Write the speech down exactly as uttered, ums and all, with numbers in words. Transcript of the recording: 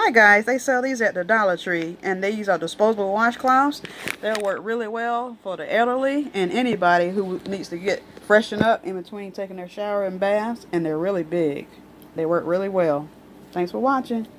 Hi guys, they sell these at the Dollar Tree, and these are disposable washcloths. They'll work really well for the elderly and anybody who needs to get freshened up in between taking their shower and baths, and they're really big. They work really well. Thanks for watching.